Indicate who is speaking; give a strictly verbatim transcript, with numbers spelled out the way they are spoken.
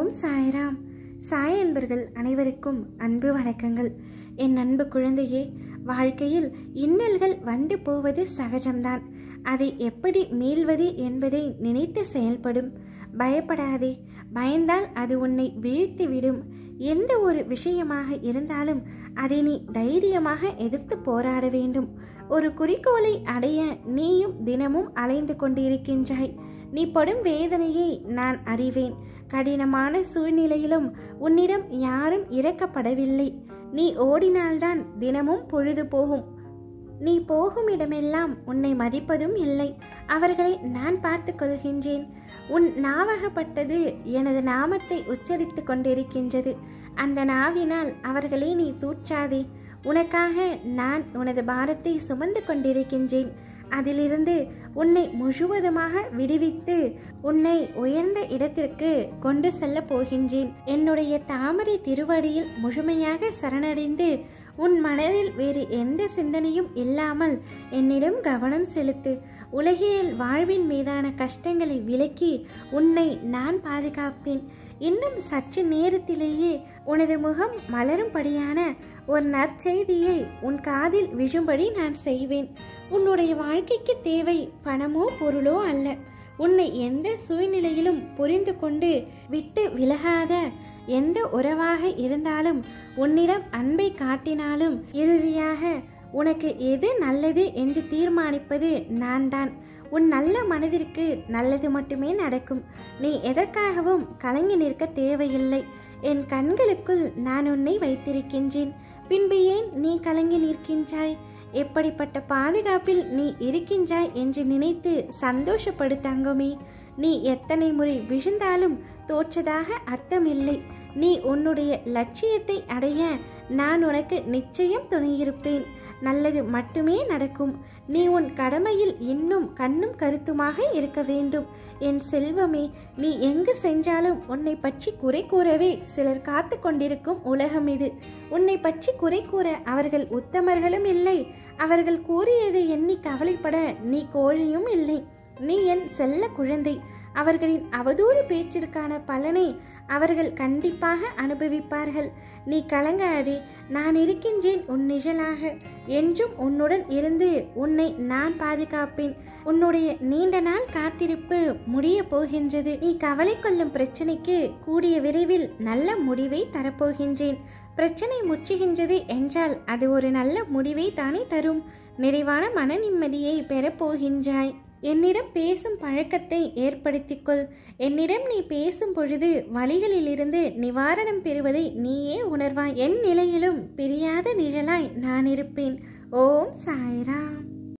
Speaker 1: ஓம் சாய்ராம். சாய் அன்பர்கள் அனைவருக்கும் அன்பு வணக்கங்கள். என் அன்பு குழந்தையே, வாழ்க்கையில் இன்னல்கள் வந்து போவது சகஜம்தான். அதை எப்படி மீள்வது என்பதை நினைத்து செயல்படும். பயப்படாதே. பயந்தால் அது உன்னை வீழ்த்திவிடும். எந்த ஒரு விஷயமாக இருந்தாலும் அதை நீ தைரியமாக எதிர்த்து போராட வேண்டும். ஒரு குறிக்கோளை அடைய நீயும் தினமும் அலைந்து கொண்டிருக்கின்றாய். நீ படும் வேதனையை நான் அறிவேன். கடினமான சூழ்நிலையிலும் உன்னிடம் யாரும் இறக்கப்படவில்லை. நீ ஓடினால்தான் தினமும் பொழுது போகும். நீ போகும் இடமெல்லாம் உன்னை மதிப்பதும் இல்லை. அவர்களை நான் பார்த்து கொள்கின்றேன். உன் நாவகப்பட்டது எனது நாமத்தை உச்சரித்து கொண்டிருக்கின்றது. அந்த நாவினால் அவர்களை நீ தூற்றாதே. உனக்காக நான் உனது பாரத்தை சுமந்து கொண்டிருக்கின்றேன். அதிலிருந்து உன்னை முழுவதுமாக விடுவித்து உன்னை உயர்ந்த இடத்திற்கு கொண்டு செல்ல போகின்றேன். என்னுடைய தாமரை திருவடியில் முழுமையாக சரணடைந்து உன் மனதில் வேறு எந்த சிந்தனையும் இல்லாமல் என்னிடம் கவனம் செலுத்து. உலகியல் வாழ்வின் மீதான கஷ்டங்களை விலக்கி உன்னை நான் பாதுகாப்பேன். இன்னும் சற்று நேரத்திலேயே உனது முகம் மலரும்படியான ஒரு நற்செய்தியை உன் காதில் விழும்படி நான் செய்வேன். உன்னுடைய வாழ்க்கைக்கு தேவை பணமோ பொருளோ அல்ல. உன்னை எந்த சூழ்நிலையிலும் புரிந்து கொண்டு விட்டு விலகாத எந்த உறவாக இருந்தாலும், உன்னிடம் அன்பை காட்டினாலும், இறுதியாக உனக்கு எது நல்லது என்று தீர்மானிப்பது நான் தான். உன் நல்ல மனதிற்கு நல்லது மட்டுமே நடக்கும். நீ எதற்காகவும் கலங்கி நிற்க தேவையில்லை. என் கண்களுக்குள் நான் உன்னை வைத்திருக்கின்றேன். பின்பு ஏன் நீ கலங்கி நிற்கின்றாய்? எப்படிப்பட்ட பாதுகாப்பில் நீ இருக்கின்றாய் என்று நினைத்து சந்தோஷப்படு தங்கமே. நீ எத்தனை முறை விழுந்தாலும் தோற்றதாக அர்த்தமில்லை. நீ உன்னுடைய லட்சியத்தை அடைய நான் உனக்கு நிச்சயம் துணையிருப்பேன். நல்லது மட்டுமே நடக்கும். நீ உன் கடமையில் இன்னும் கண்ணும் கருத்துமாக இருக்க வேண்டும். என் செல்வமே, நீ எங்கு சென்றாலும் உன்னை பற்றி குறை கூறவே சிலர் காத்து கொண்டிருக்கும் உலகம் இது. உன்னை பற்றி குறை கூற அவர்கள் உத்தமர்களும் இல்லை. அவர்கள் கூறியதை எண்ணி கவலைப்பட நீ கோழியும் இல்லை. நீ என் செல்ல குழந்தை. அவர்களின் அவதூறு பேச்சிற்கான பலனை அவர்கள் கண்டிப்பாக அனுபவிப்பார்கள். நீ கலங்காதே. நான் இருக்கின்றேன் உன் நிழலாக. என்றும் உன்னுடன் இருந்து உன்னை நான் பாதுகாப்பேன். உன்னுடைய நீண்ட நாள் காத்திருப்பு முடிய போகின்றது. நீ கவலை கொள்ளும் பிரச்சனைக்கு கூடிய விரைவில் நல்ல முடிவை தரப்போகின்றேன். பிரச்சனை முற்றுகின்றது என்றால் அது ஒரு நல்ல முடிவை தானே தரும். நிறைவான மன நிம்மதியை பெறப்போகின்றாய். என்னிடம் பேசும் பழக்கத்தை ஏற்படுத்திக்கொள். என்னிடம் நீ பேசும் பொழுது வலிகளிலிருந்து நிவாரணம் பெறுவதை நீயே உணர்வாய். என் நிலையிலும் பிரியாத நிழலாய் நான் இருப்பேன். ஓம் சாய்ராம்.